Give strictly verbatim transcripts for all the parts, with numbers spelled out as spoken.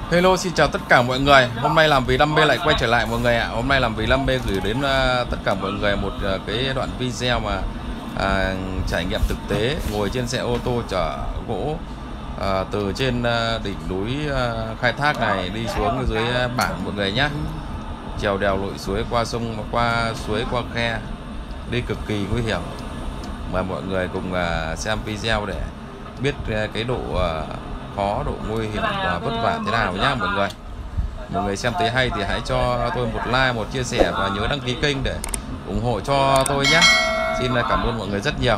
Hello, xin chào tất cả mọi người. Hôm nay làm vì đam mê lại quay trở lại mọi người ạ. Hôm nay làm vì đam mê gửi đến uh, tất cả mọi người một uh, cái đoạn video mà uh, trải nghiệm thực tế ngồi trên xe ô tô chở gỗ uh, từ trên uh, đỉnh núi uh, khai thác này đi xuống dưới bản mọi người nhé. Trèo đèo lội suối qua sông, qua suối, qua khe, đi cực kỳ nguy hiểm. Mời mọi người cùng uh, xem video để biết uh, cái độ uh, khó, độ nguy hiểm và vất vả thế nào nhá mọi người. Mọi người xem thấy hay thì hãy cho tôi một like, một chia sẻ và nhớ đăng ký kênh để ủng hộ cho tôi nhé. Xin cảm ơn mọi người rất nhiều.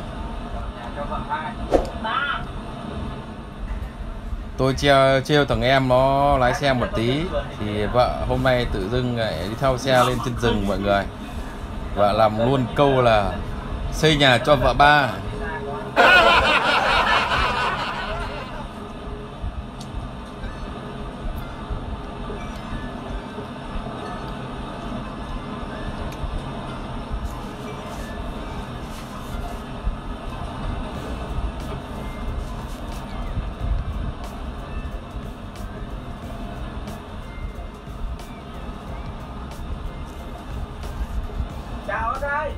Tôi treo treo thằng em nó lái xe một tí thì vợ hôm nay tự dưng lại đi theo xe lên trên rừng mọi người. Vợ làm luôn câu là xây nhà cho vợ ba. Chào anh ơi.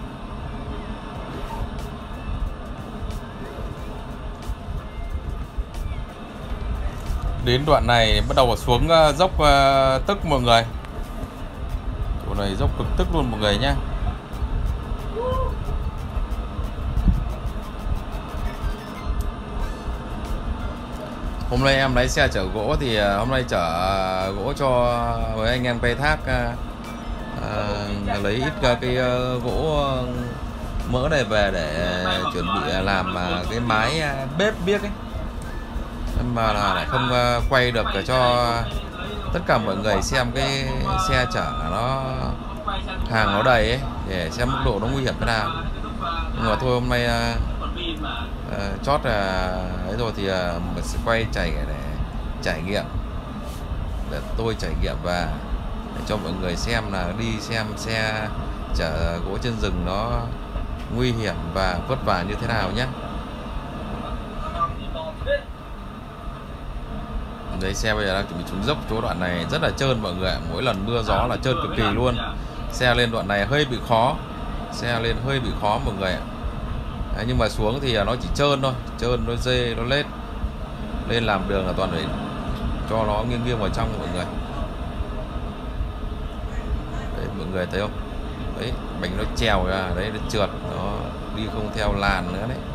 Đến đoạn này bắt đầu xuống dốc tức mọi người. Chỗ này dốc cực tức luôn mọi người nhé. Hôm nay em lái xe chở gỗ thì hôm nay chở gỗ cho với anh em khai thác, à, lấy ít cái gỗ mỡ này về để chuẩn bị làm cái mái bếp biếc ấy, mà là lại không quay được để cho tất cả mọi người xem cái xe chở nó hàng nó đầy ấy, để xem mức độ nó nguy hiểm thế nào. Nhưng mà thôi hôm nay uh, chót là uh, ấy rồi thì uh, mình sẽ quay chạy để trải nghiệm, để tôi trải nghiệm và để cho mọi người xem là đi xem xe chở gỗ trên rừng nó nguy hiểm và vất vả như thế nào nhé. Đấy, xe bây giờ đang chuẩn bị xuống dốc. Chỗ đoạn này rất là trơn mọi người, mỗi lần mưa gió là trơn cực kỳ luôn. Xe lên đoạn này hơi bị khó, xe lên hơi bị khó mọi người. Đấy, nhưng mà xuống thì nó chỉ trơn thôi, trơn nó dê nó lết. Lên làm đường là toàn phải cho nó nghiêng nghiêng vào trong mọi người. Đấy, mọi người thấy không? Đấy, bánh nó trèo ra, đấy nó trượt, nó đi không theo làn nữa đấy.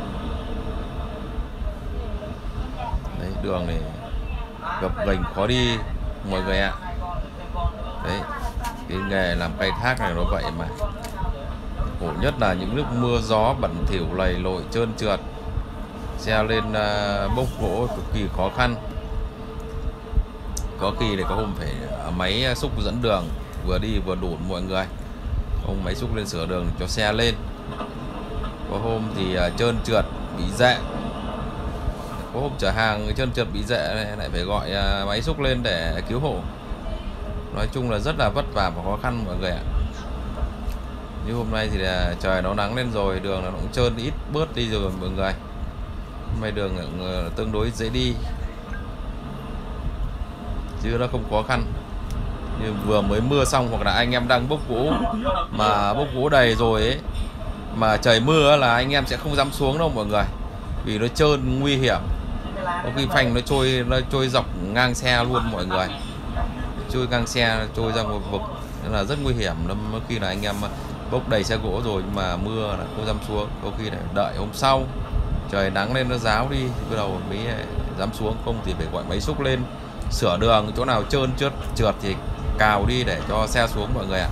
Đấy, đường này gập ghềnh khó đi mọi người ạ. Đấy, cái nghề làm khai thác này nó vậy mà. Khổ nhất là những lúc mưa gió bẩn thỉu lầy lội trơn trượt, xe lên uh, bốc gỗ cực kỳ khó khăn. Có khi thì có hôm phải máy xúc dẫn đường vừa đi vừa đủn mọi người, ông máy xúc lên sửa đường cho xe lên. Có hôm thì uh, trơn trượt bị rẽ, có hôm chở hàng trơn trượt bị rẽ này lại phải gọi uh, máy xúc lên để cứu hộ. Nói chung là rất là vất vả và khó khăn mọi người ạ. Như hôm nay thì là trời nó nắng lên rồi, đường nó cũng trơn ít bớt đi rồi mọi người. Hôm nay đường uh, tương đối dễ đi chứ nó không khó khăn như vừa mới mưa xong, hoặc là anh em đang bốc gỗ mà bốc gỗ đầy rồi ấy, mà trời mưa là anh em sẽ không dám xuống đâu mọi người, vì nó trơn nguy hiểm. Có khi phanh nó trôi nó trôi dọc ngang xe luôn mọi người, trôi ngang xe trôi ra một vực, nên là rất nguy hiểm. Nó khi là anh em bốc đầy xe gỗ rồi nhưng mà mưa là không dám xuống, có khi phải đợi hôm sau trời nắng lên nó ráo đi bắt đầu mới dám xuống, không thì phải gọi máy xúc lên sửa đường, chỗ nào trơn trượt trượt thì cào đi để cho xe xuống mọi người ạ.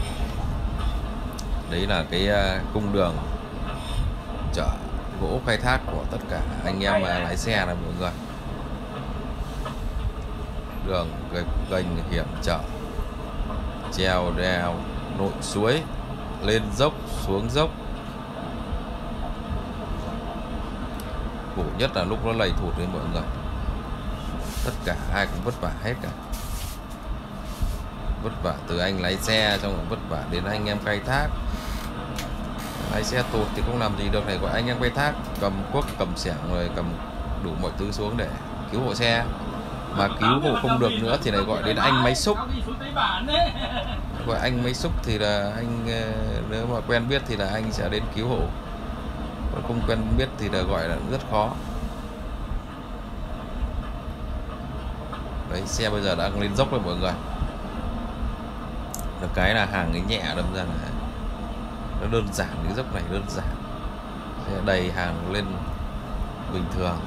Đấy là cái cung đường chở gỗ khai thác của tất cả anh em lái xe này mọi người. Đường gềnh hiểm trở, trèo đèo lội suối, lên dốc xuống dốc. Khổ nhất là lúc nó lầy thụt lên mọi người, tất cả ai cũng vất vả hết cả. Vất vả từ anh lái xe, xong rồi vất vả đến anh em khai thác. Lái xe tụt thì không làm gì được, phải gọi anh em khai thác cầm cuốc cầm xẻng rồi cầm đủ mọi thứ xuống để cứu hộ xe. Mà cứu hộ không được nữa thì lại gọi đến anh máy xúc. Gọi anh máy xúc thì là anh, nếu mà quen biết thì là anh sẽ đến cứu hộ, còn không quen biết thì là gọi là rất khó. Đấy, xe bây giờ đang lên dốc rồi mọi người. Được cái là hàng cái nhẹ, đâm ra là nó đơn giản, cái dốc này đơn giản, sẽ đầy hàng lên bình thường.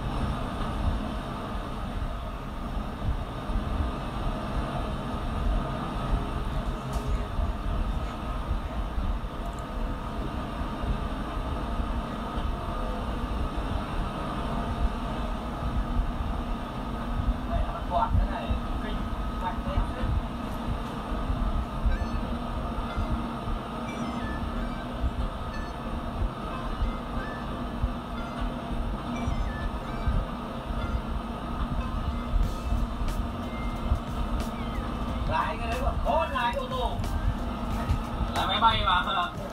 Lái cái đấy còn khó hơn lái ô tô. Là máy bay mà.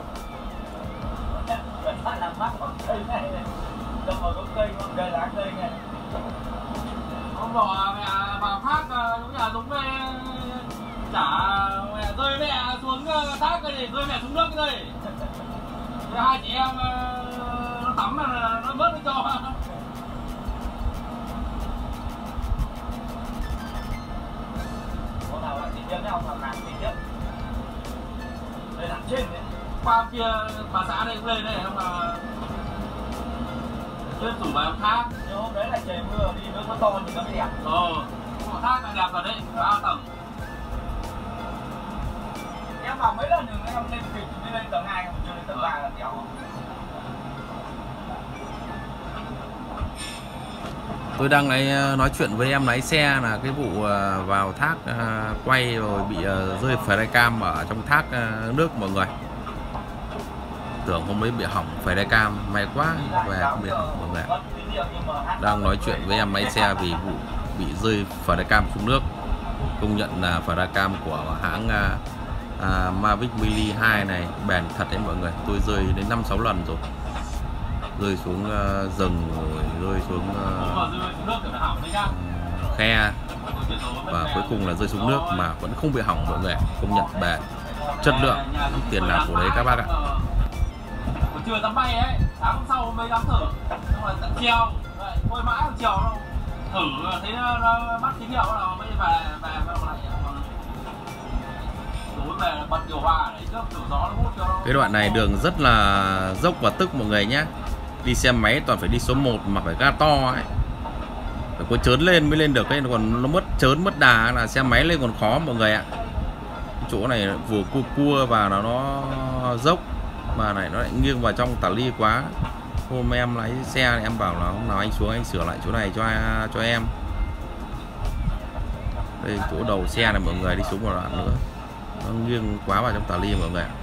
Phải làm mắc con cây này này. Đâu mà có cây, con cây lá cây này. Ông bỏ mẹ vào thác giống như là giống mẹ chả mẹ rơi mẹ xuống thác cái gì, rơi mẹ xuống nước cái gì. Hai chị em nó tắm là nó bớt nó cho. Trên đấy. Qua kia bà xã đây cũng lên đây không mà lên tủ bài ông thác. Nhưng hôm đấy là trời mưa đi nước nó to thì nó mới đẹp. Ờ, ông thác là đẹp rồi đấy, ba tầng. Em bảo mấy lần rồi em lên kịch đi lên tầng hai không, chưa lên tầng ba là kéo. Tôi đang lấy nói chuyện với em lái xe là cái vụ vào thác quay rồi bị rơi flycam ở trong thác nước mọi người. Tưởng hôm đấy bị hỏng flycam, may quá về không bị hỏng mọi người. Đang nói chuyện với em lái xe vì vụ bị rơi flycam xuống nước. Công nhận là flycam của hãng uh, Mavic Mini hai này bền thật đấy mọi người. Tôi rơi đến năm sáu lần rồi. Rơi xuống uh, rừng rồi rơi xuống uh, khe và cuối cùng là rơi xuống nước mà vẫn không bị hỏng mọi người. Công nhận bền, chất lượng, tiền là của đấy các bác ạ. Chưa dám bay ấy, sáng hôm sau mới dám thử, xong rồi tận treo, quay mãi không treo đâu, thử thấy nó bắt tín hiệu là mới về về về lại, tối về bật điều hòa đấy trước, thử gió nó hút cho nó. Cái đoạn này đường rất là dốc và tức mọi người nhé. Đi xe máy toàn phải đi số một mà phải ga to ấy, phải có chớn lên mới lên được ấy, còn nó mất chớn mất đà là xe máy lên còn khó mọi người ạ. Chỗ này vừa cua cua và nó nó dốc mà này nó lại nghiêng vào trong tà ly quá. Hôm em lái xe này, em bảo là hôm nào anh xuống anh sửa lại chỗ này cho cho em. Đây chỗ đầu xe này mọi người, đi xuống một đoạn nữa nó nghiêng quá vào trong tà ly mọi người.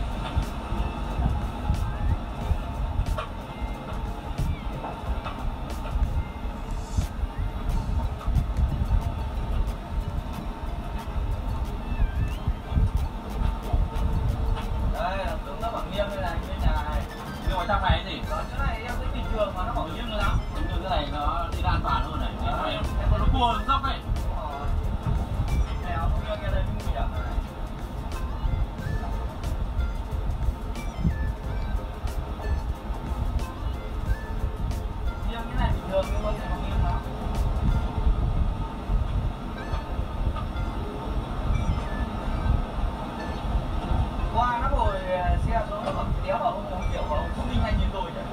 Trong này gì? Chỗ này em thấy bình thường mà nó bảo nghiêng rồi lắm. Bình thường cái này nó đi an toàn hơn này. Em còn nó cua dốc ấy. Này nó nghiêng cái đây cũng nguy hiểm này. Nghiêng cái này bình thường nhưng mà nó nghiêng lắm. Qua nó ngồi xe xuống nó bấm kéo vào không không kéo vào không đi nhanh như tôi chứ.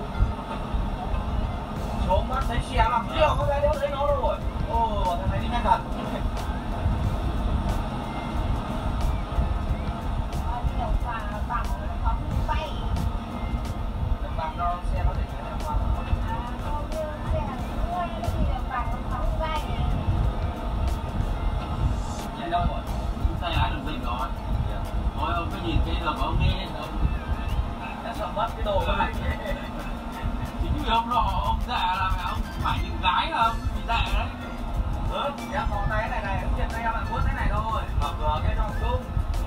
Xuống mắt thấy xe làm chưa có cái đéo thấy nó đâu rồi. Ồ, thằng này đi nhanh thật. Bằng đâu xe nó để cái này qua. Chạy đâu rồi? Tay lái đường rình rồi. Thôi ông cứ nhìn cái đường của ông đi. Đã sợ mất cái đồ rồi. Chính vì ông lo ông dạ là mẹ ông phải nhìn gái là ông bị dạ đấy. Ừ, em có cái này này, trên đây em lại muốn cái này thôi. Mở cửa cái trong chung.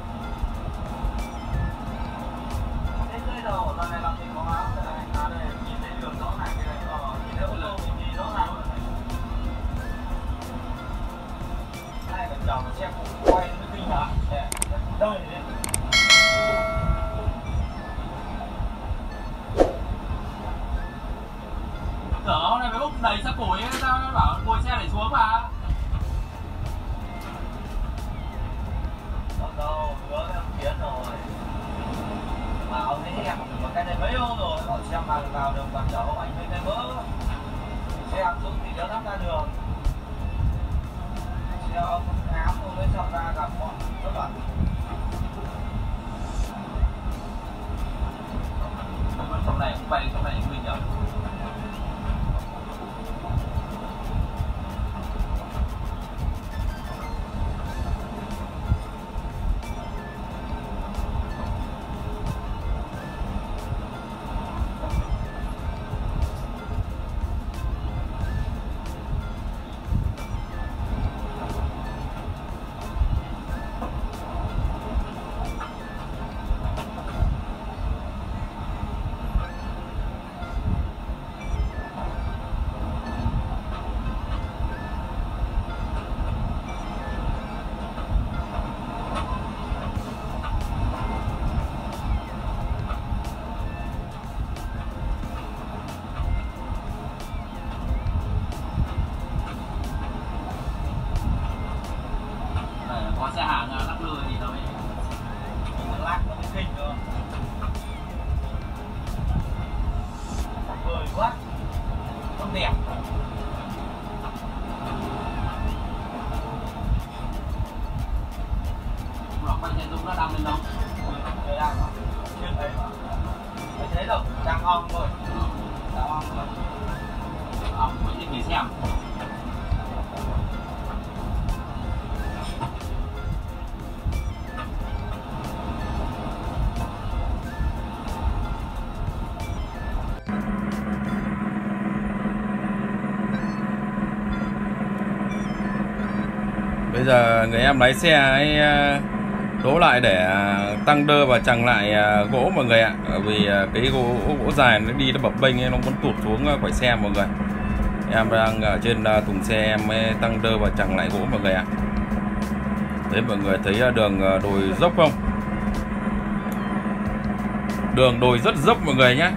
Thế cái đồ này làm gì có áo cái này. À đây, nhìn thấy đường rõ ràng cái này. Ờ, nhìn thấy ô tô nhìn rõ ràng. giờ mà xe cũ quay nó kinh hả? Đây đấy. Tưởng hôm nay với Úc đầy xe củi ấy, sao nó bảo ngồi xe để xuống mà. Đâu đâu, hứa với ông Tiến rồi. Mà ông ấy hẹn mà cái này mấy hôm rồi, gọi xe mà vào đường Quảng Châu anh mới cái vỡ. Xe xuống thì đỡ lắm ra đường. Xe ông ám tôi mới sợ ra gặp bọn rất là. Trong này cũng vậy, trong này cũng bình thường. Có xe hàng lắc lư thì nó mới lắc nó mới kinh cơ. Cười quá, không đẹp. Nó quay trên Dũng nó đăng lên đâu? Đây đang à? Chưa thấy mà. Thấy thế đâu, đang on thôi. Đang on thôi. Ông mới thích người xem. Bây giờ người em lái xe ấy đỗ lại để tăng đơ và chằng lại gỗ mọi người ạ. Vì cái gỗ, gỗ dài nó đi nó bập bênh ấy, nó muốn tụt xuống khỏi xe mọi người. Em đang ở trên thùng xe em tăng đơ và chằng lại gỗ mọi người ạ. Đấy, mọi người thấy đường đồi dốc không? Đường đồi rất dốc mọi người nhé.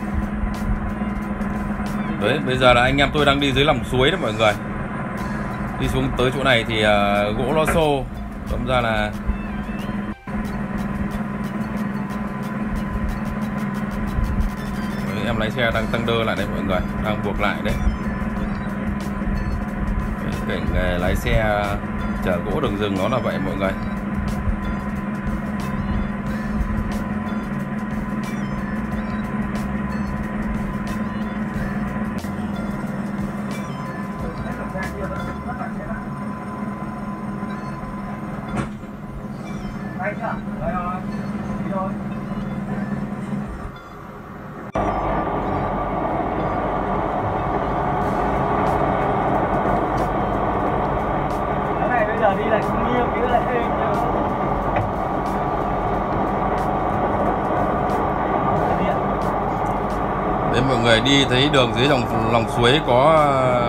Đấy, bây giờ là anh em tôi đang đi dưới lòng suối đó mọi người. Đi xuống tới chỗ này thì uh, gỗ lo xô, đâm ra là đấy, em lái xe đang tăng đơ lại đấy mọi người, đang buộc lại đấy. Đấy, cảnh uh, lái xe chở gỗ đường rừng nó là vậy mọi người. Đấy chưa? Đấy rồi. Đi thôi. Cái này bây giờ đi lại không nghiêm, cái lại êm chứ. Đấy, mọi người đi thấy đường dưới lòng lòng suối có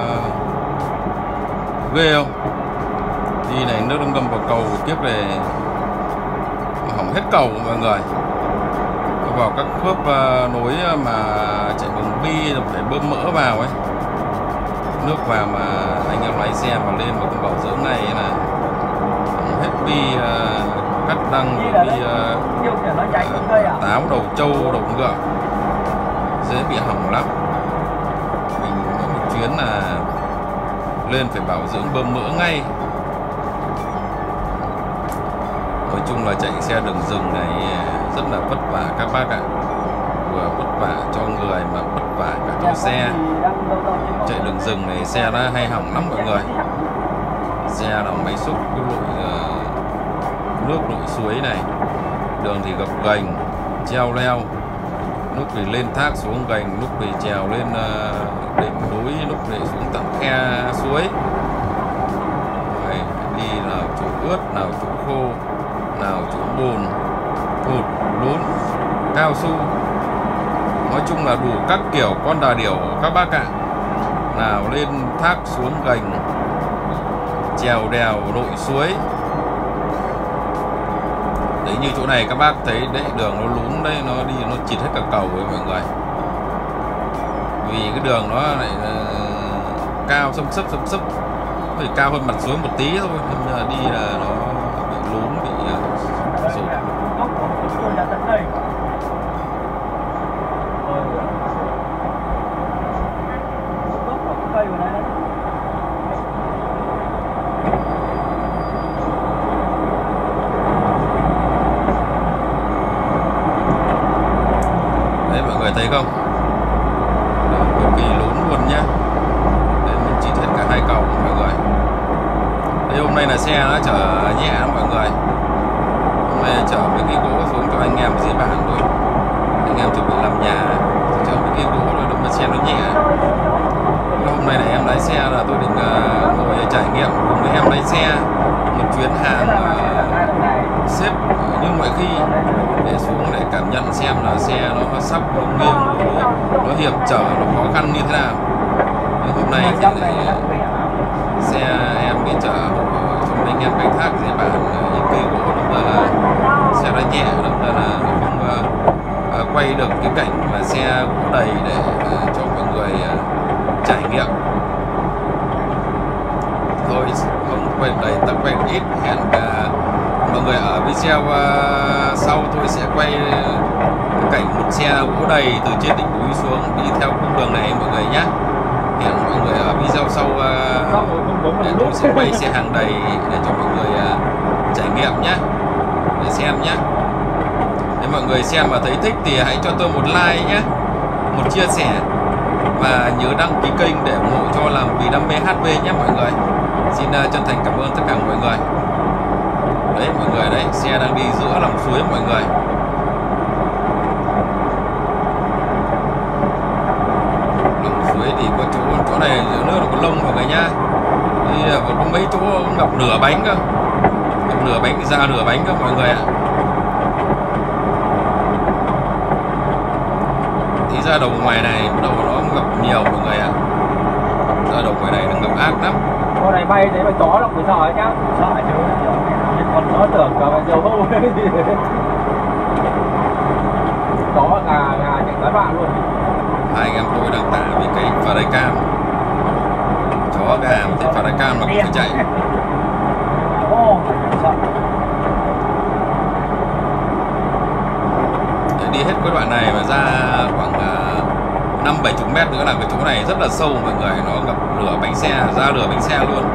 ghê không? Đi này nước ngâm vào cầu tiếp này hỏng hết cầu mọi người. Vào các khớp uh, nối mà chạy bằng bi phải bơm mỡ vào ấy, nước vào mà anh em lái xe mà lên mà không bảo dưỡng này là hỏng hết bi uh, cắt đăng, bi uh, táo, đầu trâu, đầu ngựa, dễ bị hỏng lắm. Mình có một chuyến là lên phải bảo dưỡng bơm mỡ ngay. Nói chung là chạy xe đường rừng này rất là vất vả các bác ạ. Vừa vất vả cho người mà vất vả cả cho xe. Chạy đường rừng này xe nó hay hỏng lắm mọi người. Xe là máy xúc cái lội uh, nước lội suối này. Đường thì gập ghềnh, treo leo. Lúc thì lên thác xuống gành, lúc thì trèo lên uh, đỉnh núi, lúc thì xuống tận khe suối. Rồi, đi nào chỗ ướt, nào chỗ khô, nào chỗ bùn, thụt, lún, cao su. Nói chung là đủ các kiểu con đà điểu các bác ạ. Nào lên thác xuống gành, trèo đèo lội suối. Đấy, như chỗ này các bác thấy đấy, đường nó lún đấy, nó đi nó chịt hết cả cầu ấy mọi người. Vì cái đường nó lại uh, cao xâm xấp xâm xấp, phải cao hơn mặt suối một tí thôi, nhưng mà đi là nó bị lún, bị uh, sụt. Đấy mọi người thấy không? Cực kỳ lún luôn nhá. Đấy, mình chỉ hết cả hai cầu mọi người. Đây hôm nay là xe nó chở nhẹ mọi người. Hôm nay chở mấy cái gỗ xuống cho anh em dưới bản thôi. Anh em chuẩn bị làm nhà, chở mấy cái gỗ rồi đừng mà xe nó nhẹ. Hôm nay này em lái xe là tôi định uh, ngồi trải nghiệm cùng với em lái xe một chuyến hàng uh, xếp như mọi khi, để xuống để cảm nhận xem là xe nó sắp, nó nghiêng, nó, nó hiểm trở, nó khó khăn như thế nào. Nhưng hôm nay thì lại xe em đi chở trong anh em khai thác dưới bản những cây gỗ, đâm ra là xe nó nhẹ, đâm ra là nó không uh, uh, quay được cái cảnh mà xe gỗ đầy để uh, cho mọi người uh, trải nghiệm. Thôi không quay đầy, ta quay ít. Hẹn cả mọi người ở video uh, sau tôi sẽ quay uh, cảnh một xe gỗ đầy từ trên đỉnh núi xuống đi theo cung đường này mọi người nhé. Hẹn mọi người ở video sau uh, để tôi sẽ quay xe hàng đầy để cho mọi người uh, trải nghiệm nhé, để xem nhé. Nếu mọi người xem mà thấy thích thì hãy cho tôi một like nhé, một chia sẻ, và nhớ đăng ký kênh để ủng hộ cho làm Vì Đam Mê hát vê nhé mọi người. Xin uh, chân thành cảm ơn tất cả mọi người. Đấy mọi người, đấy xe đang đi giữa lòng suối mọi người. Lòng suối thì có chỗ chỗ này giữa nước là có lông mọi người nhá. Đi có mấy chỗ ngập nửa bánh cơ, ngập nửa bánh thì ra nửa bánh cơ mọi người ạ. Thì ra đầu ngoài này bắt đầu nó ngập nhiều mọi người ạ. Ra đầu ngoài này nó ngập ác lắm. Con này bay đấy mà chó nó cũng sợ ấy nhá, sợ chứ. Con chó tưởng cả bạn dầu hâu ấy gì. Chó gà gà chạy tới bạn luôn. Hai anh em tôi đang tả với cái flycam. Chó gà mà thấy flycam nó cũng phải chạy. Ô, sợ. Để đi hết cái đoạn này mà ra khoảng năm bảy chục mét nữa là cái chỗ này rất là sâu mọi người, nó ngập nửa bánh xe, ra nửa bánh xe luôn.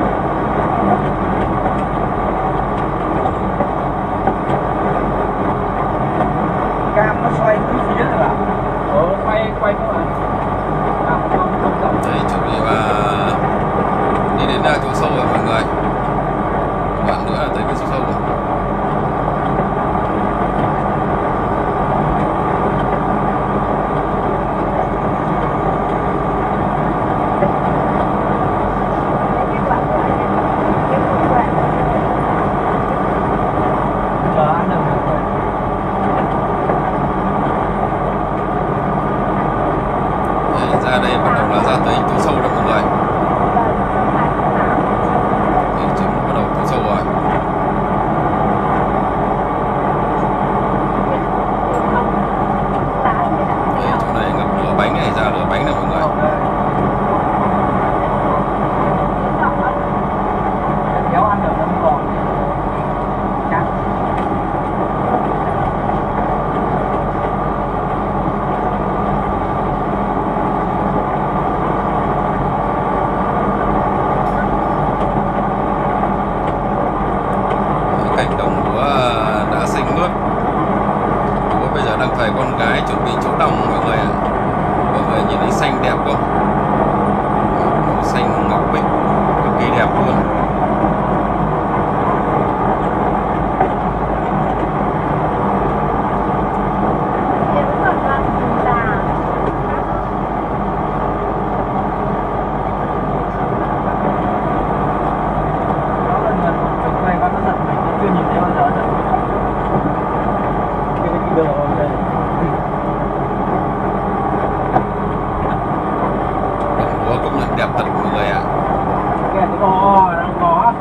Cam nó xoay cái phía rồi ạ. Ờ, xoay quay các bạn. Đây chuẩn bị và đi đến uh, chỗ sâu rồi mọi người. Một đoạn nữa là tới cái chỗ sâu rồi.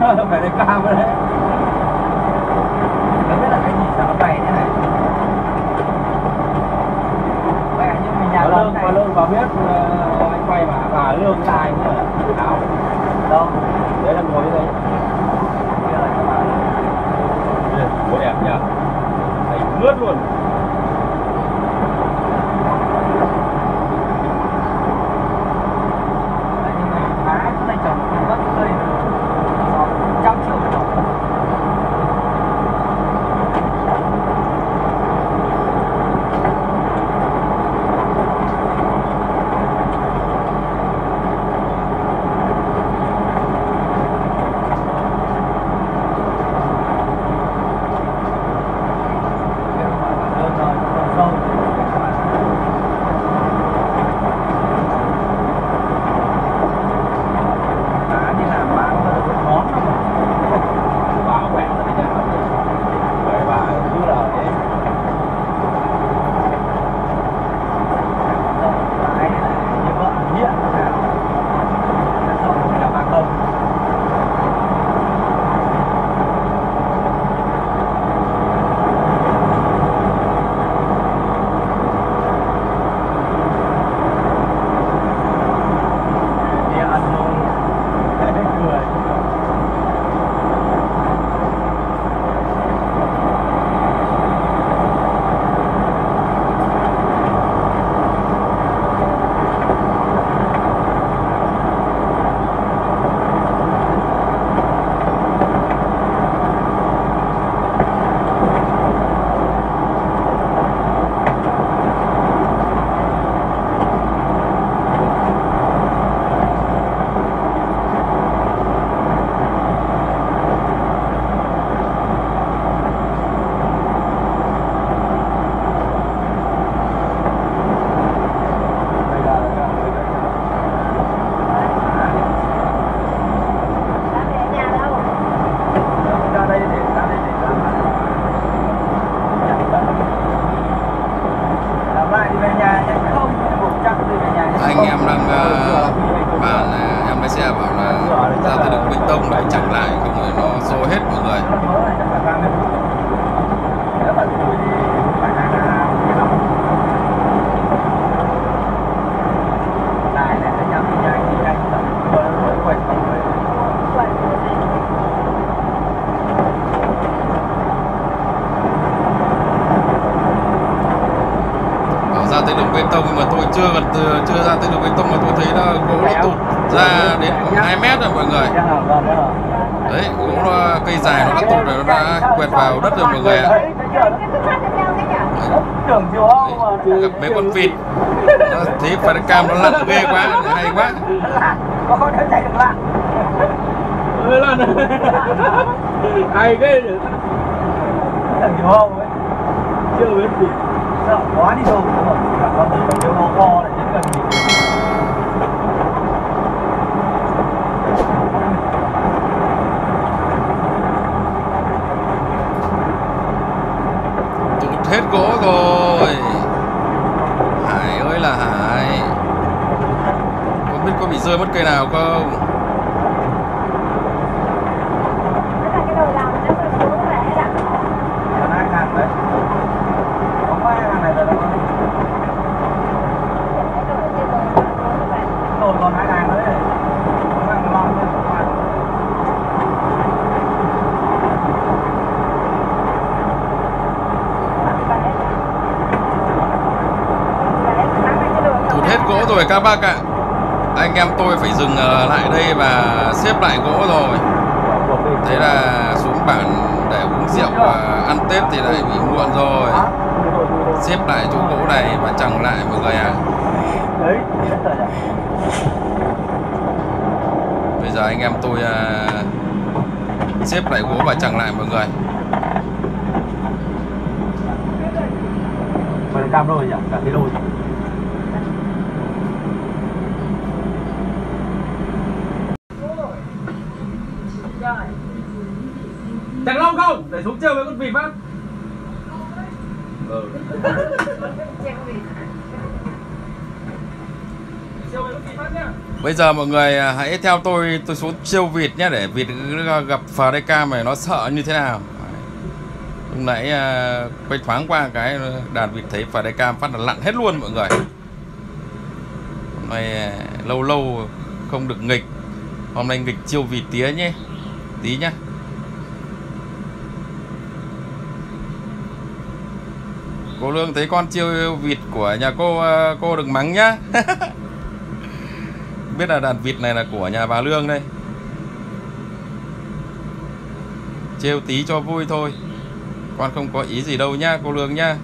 phải lên cam đấy. Không biết là cái gì sao nó bay thế này. Bay như mình nhà lương, mà lương vào biết anh quay mà bà lương tài nữa áo. Đâu? Đấy là ngồi như thế. Kia là các bạn. Ôi đẹp nhỉ. Thấy mướt luôn. Anh em đang uh, bạn em lái xe bảo là ra tới đường bê tông lại chặn lại, không phải nó xô hết mọi người. Ra tới đường bê tông nhưng mà tôi chưa gần từ chưa ra tới đường bê tông mà tôi thấy là gỗ nó tụt ra đến khoảng hai mét rồi mọi người. Đấy, gỗ nó, cây dài nó đã tụt rồi, nó đã quẹt vào đất rồi mọi người ạ. Đấy, gặp mấy con vịt nó thấy phải cam nó lặn ghê quá, hay quá. Có thể chạy được lặn. Ừ, lặn. Hay ghê được. Thằng nhiều không ấy. Chưa biết gì. Sợ quá đi đâu đúng không? Cả con tí còn kho kho lại đến gần gì. Tụt hết gỗ rồi. Hải ơi là Hải. Không biết có bị rơi mất cây nào không? Gỗ rồi các bác ạ. Anh em tôi phải dừng lại đây và xếp lại gỗ rồi. Thế là xuống bản để uống rượu và ăn Tết thì lại bị muộn rồi. Xếp lại chỗ gỗ này và chằng lại mọi người ạ. Bây giờ anh em tôi xếp lại gỗ và chằng lại mọi người. Phải cam đôi nhỉ? Cả cái đôi. Chẳng Long không? Để xuống chơi với con vịt phát. Ừ. Bây giờ mọi người hãy theo tôi tôi xuống siêu vịt nhé, để vịt gặp flycam này nó sợ như thế nào. Lúc nãy uh, quay thoáng qua cái đàn vịt thấy flycam phát là lặn hết luôn mọi người. Hôm nay uh, lâu lâu không được nghịch. Hôm nay nghịch chiêu vịt tía nhé, tí nhá. Cô Lương thấy con chiêu vịt của nhà cô, uh, cô đừng mắng nhá. Biết là đàn vịt này là của nhà bà Lương đây. Trêu tí cho vui thôi, con không có ý gì đâu nhá cô Lương nhá.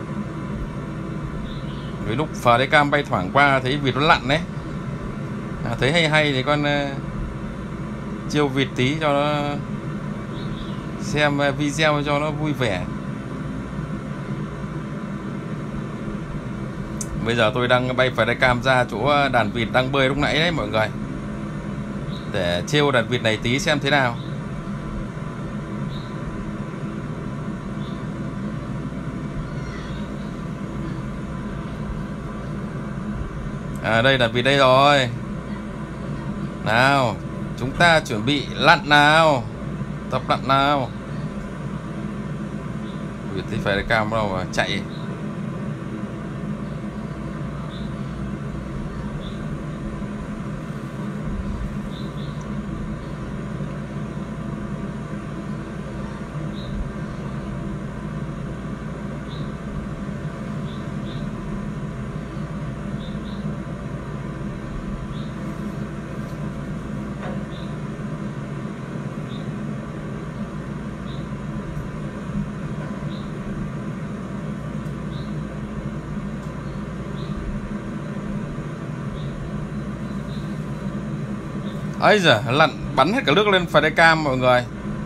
Với lúc flycam bay thoảng qua thấy vịt nó lặn đấy, à, thấy hay hay thì con uh, chiêu vịt tí cho nó xem video cho nó vui vẻ. Bây giờ tôi đang bay flycam ra chỗ đàn vịt đang bơi lúc nãy đấy mọi người, để trêu đàn vịt này tí xem thế nào. À đây đàn vịt đây rồi. Nào, chúng ta chuẩn bị lặn nào. Tập lặn nào. Vịt thì phải cam đâu mà chạy. Ấy giờ lặn bắn hết cả nước lên flycam mọi người.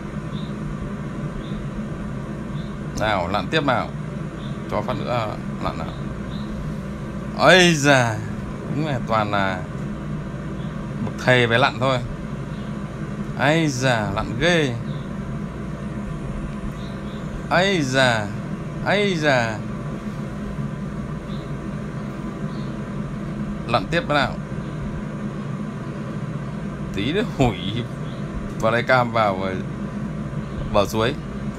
Nào lặn tiếp nào, cho phát nữa lặn nào. Ấy già, đúng là toàn là bậc thầy về lặn thôi. Ấy già, lặn ghê. Ấy già, ấy già. Lặn tiếp nào. Tí nữa hủy flycam vào bờ suối.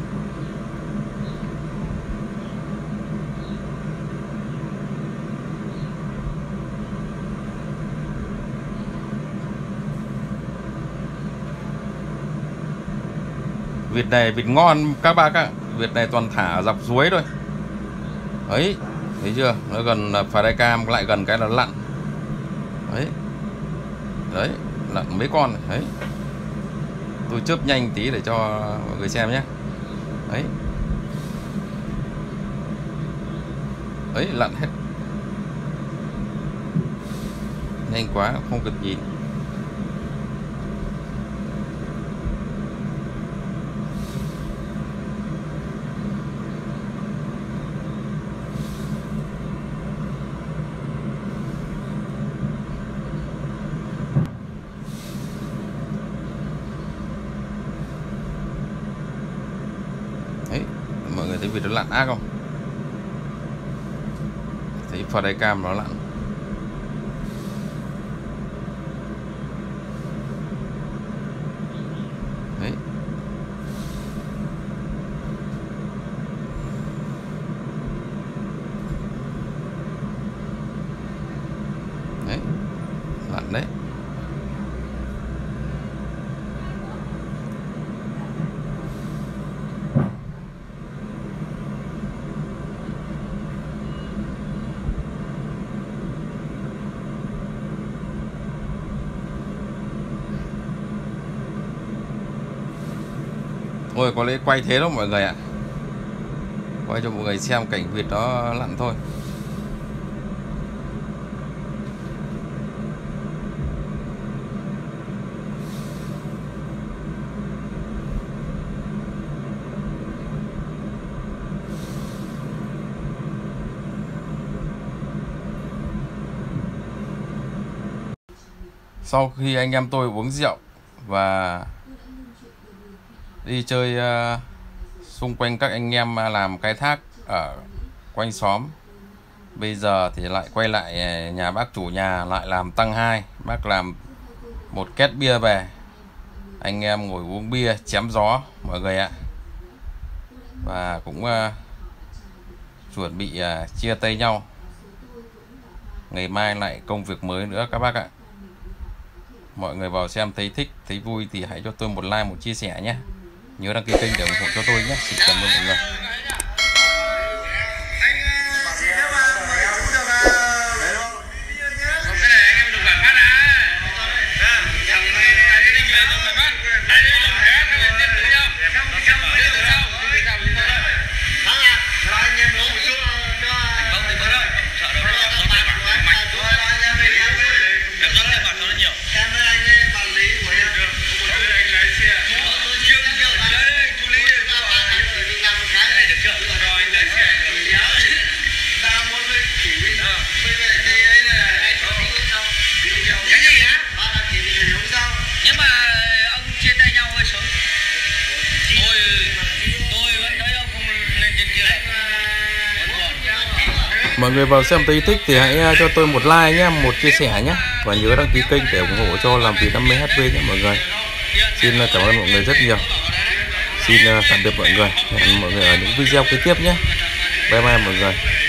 Vịt này vịt ngon các bác ạ. Vịt này toàn thả dọc suối thôi. Ấy, thấy chưa? Nó gần flycam lại gần cái là lặn. Đấy. Đấy, lặn mấy con này. Đấy. Tôi chớp nhanh tí để cho mọi người xem nhé. Đấy. Đấy, lặn hết. Nhanh quá, không kịp nhìn. Đấy, mọi người thấy vịt nó lặn ác không? Thấy flycam nó lặn. Đấy. Đấy, lặn đấy. Ôi có lẽ quay thế đâu mọi người ạ. Quay cho mọi người xem cảnh vịt nó lặn thôi. Sau khi anh em tôi uống rượu và đi chơi uh, xung quanh các anh em làm khai thác ở quanh xóm, Bây giờ thì lại quay lại nhà bác chủ nhà lại làm tăng hai. Bác làm một két bia về, anh em ngồi uống bia chém gió mọi người ạ. Và cũng uh, chuẩn bị uh, chia tay nhau. Ngày mai lại công việc mới nữa các bác ạ. Mọi người vào xem thấy thích, thấy vui thì hãy cho tôi một like, một chia sẻ nhé. Nhớ đăng ký kênh để ủng hộ cho tôi nhé. Xin cảm ơn mọi người. Mọi người vào xem thấy thích thì hãy cho tôi một like nhé, một chia sẻ nhé, và nhớ đăng ký kênh để ủng hộ cho làm vì đam mê hát vê nhé mọi người. Xin cảm ơn mọi người rất nhiều. Xin tạm biệt mọi người. Hẹn mọi người ở những video kế tiếp nhé. Bye bye mọi người.